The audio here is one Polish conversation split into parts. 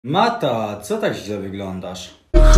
Mata, co tak źle wyglądasz?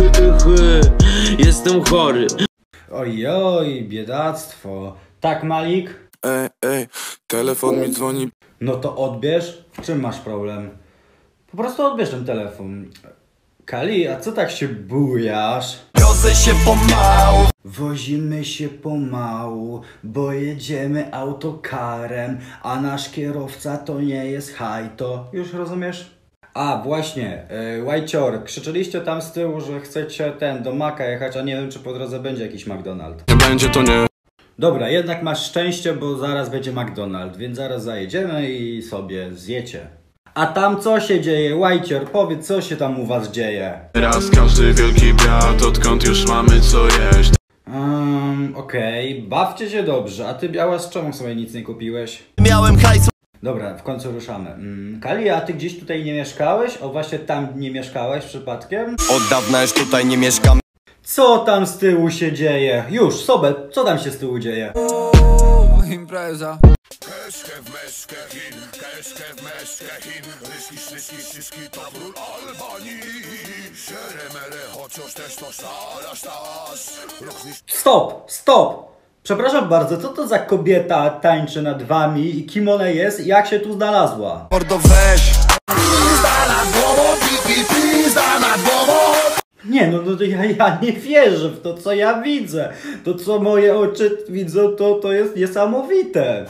Jestem chory. Ojoj, biedactwo. Tak, Malik? Ej, telefon mi dzwoni. No to odbierz. W czym masz problem? Po prostu odbierz ten telefon. Kali, a co tak się bujasz? Wiozę się pomału. Wozimy się pomału, bo jedziemy autokarem, a nasz kierowca to nie jest hajto. Już rozumiesz? A, właśnie, Łajcior, krzyczeliście tam z tyłu, że chcecie do Maka jechać, a nie wiem, czy po drodze będzie jakiś McDonald's. Nie będzie, to nie. Dobra, jednak masz szczęście, bo zaraz będzie McDonald's, więc zaraz zajedziemy i sobie zjecie. A tam co się dzieje? Łajcior, powiedz, co się tam u was dzieje? Raz każdy wielki brat, odkąd już mamy co jeść. Okej, bawcie się dobrze, a ty, Biała, z czemu sobie nic nie kupiłeś? Miałem hajsu. Dobra, w końcu ruszamy. Kali, a ty gdzieś tutaj nie mieszkałeś? O, właśnie tam nie mieszkałeś przypadkiem? Od dawna już tutaj nie mieszkam. Co tam z tyłu się dzieje? Już, Sobel, co tam się z tyłu dzieje? Impreza. Keszkę w meszkę Chin, keszkę w meszkę Chin. Ryski, to król Albanii. Szeremere, chociaż też to sztas. Stop! Przepraszam bardzo, co to za kobieta tańczy nad wami i kim ona jest i jak się tu znalazła? Mordo weź. Pizda nad głową, pizda nad głową. Nie, no to ja nie wierzę w to, co ja widzę. To, co moje oczy widzą, to jest niesamowite.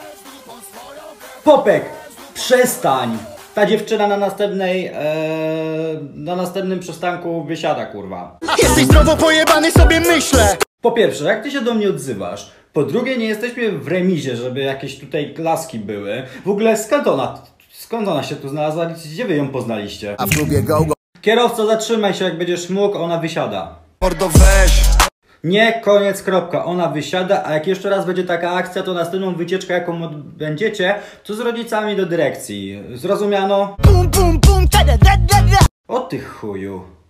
Popek, przestań! Ta dziewczyna na następnym przystanku wysiada, kurwa. Jesteś zdrowo pojebany, sobie myślę. Po pierwsze, jak ty się do mnie odzywasz? Po drugie, nie jesteśmy w remizie, żeby jakieś tutaj klaski były. W ogóle skąd ona się tu znalazła? Gdzie wy ją poznaliście? A w klubie go. Kierowco, zatrzymaj się, jak będziesz mógł, ona wysiada. Mordo weź. Nie, koniec, kropka. Ona wysiada, a jak jeszcze raz będzie taka akcja, to następną wycieczkę, jaką będziecie, to z rodzicami do dyrekcji. Zrozumiano? Bum bum bum, O ty chuju.